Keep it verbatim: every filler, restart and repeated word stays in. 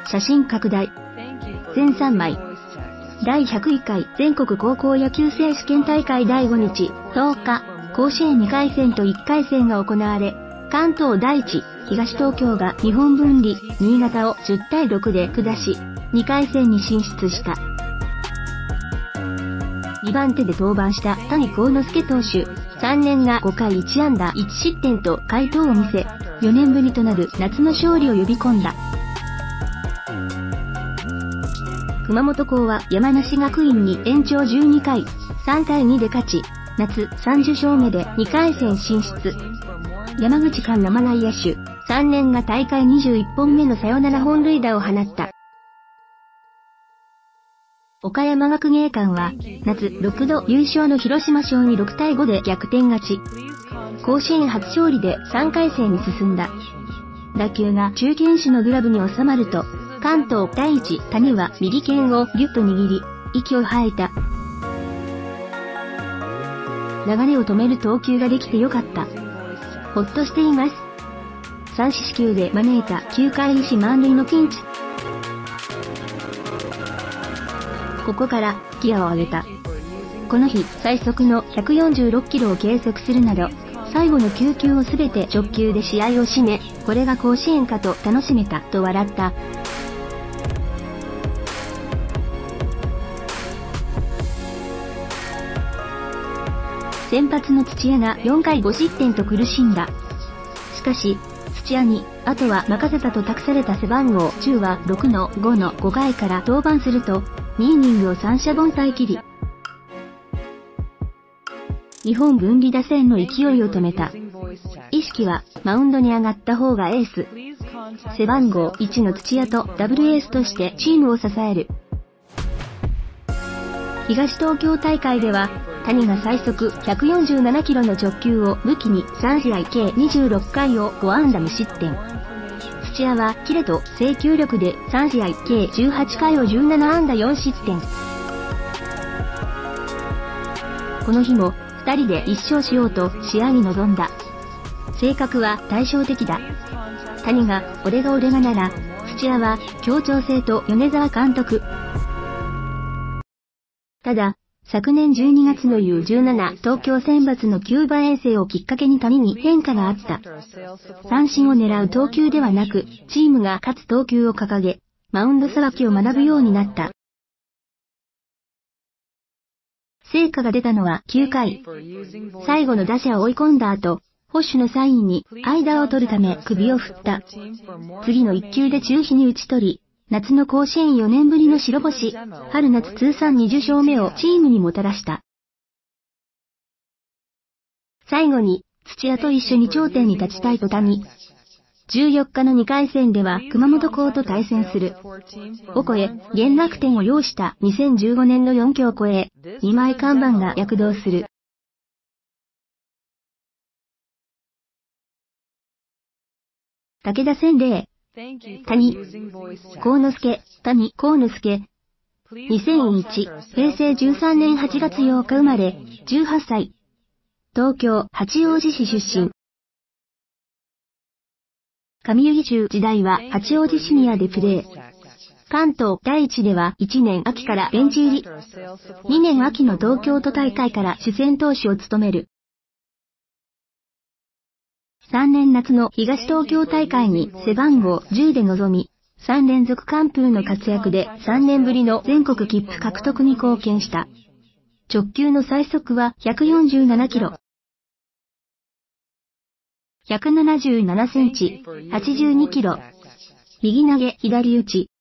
写真拡大。全さんまい。だいひゃくいっかい全国高校野球選手権大会だいごにち、とおか、甲子園にかい戦といっかい戦が行われ、関東第一、東東京が日本文理、新潟をじゅったいろくで下し、にかい戦に進出した。にばん手で登板した谷幸之助投手、さんねんがごかいいちあんだいちしってんと快投を見せ、よねんぶりとなる夏の勝利を呼び込んだ。熊本高は山梨学院に延長じゅうにかい、さんたいにで勝ち、夏さんじゅっしょうめでにかい戦進出。山口環生内野手、さんねんが大会にじゅういっぽんめのサヨナラ本塁打を放った。岡山学芸館は、夏ろくど優勝の広島商にろくたいごで逆転勝ち。甲子園初勝利でさんかい戦に進んだ。打球が中堅手のグラブに収まると、関東第一谷は右剣をギュッと握り、息を吐いた。流れを止める投球ができてよかった。ほっとしています。三四死球で招いたきゅうかい一満塁のピンチ。ここからギアを上げた。この日最速のひゃくよんじゅうろっキロを計測するなど、最後のきゅうきゅうをすべて直球で試合を締め、これが甲子園かと楽しめたと笑った。先発の土屋がよんかいごしってんと苦しんだ。しかし、土屋に、あとは任せたと託された背番号じゅうはろくのごのごかいから登板すると、にイニングを三者凡退切り。日本文理打線の勢いを止めた。意識は、マウンドに上がった方がエース。背番号いちの土屋とダブルエースとしてチームを支える。東東京大会では、谷が最速ひゃくよんじゅうななキロの直球を武器にさんしあい計にじゅうろっかいをごあんだ無失点。土屋はキレと制球力でさんしあい計じゅうはちかいをじゅうななあんだよんしってん。この日もふたりでいっしょうしようと試合に臨んだ。性格は対照的だ。谷が俺が俺がなら、土屋は協調性と米沢監督。ただ、昨年じゅうにがつの ユーじゅうなな 東京選抜のキューバ遠征をきっかけに谷に変化があった。三振を狙う投球ではなく、チームが勝つ投球を掲げ、マウンドさばきを学ぶようになった。成果が出たのはきゅうかい。最後の打者を追い込んだ後、捕手のサインに間を取るため首を振った。次のいっきゅうで中飛に打ち取り、夏の甲子園よねんぶりの白星、春夏通算にじゅっしょうめをチームにもたらした。最後に、土屋と一緒に頂点に立ちたいと谷。じゅうよっかのにかい戦では熊本高と対戦する。オコへ、減楽天を擁したにせんじゅうごねんのよんきょう超え、にまい看板が躍動する。武田洗礼。谷、幸之助、谷幸之助。にせんいち、へいせいじゅうさんねんはちがつようか生まれ、じゅうはっさい。東京、八王子市出身。上湯木中時代は八王子シニアでプレー。関東第一ではいちねん秋からベンチ入り。にねん秋の東京都大会から主戦投手を務める。さんねん夏の東東京大会に背番号じゅうで臨み、さんれんぞく完封の活躍でさんねんぶりの全国切符獲得に貢献した。直球の最速はひゃくよんじゅうななキロ。ひゃくななじゅうななセンチ、はちじゅうにキロ。右投げ左打ち。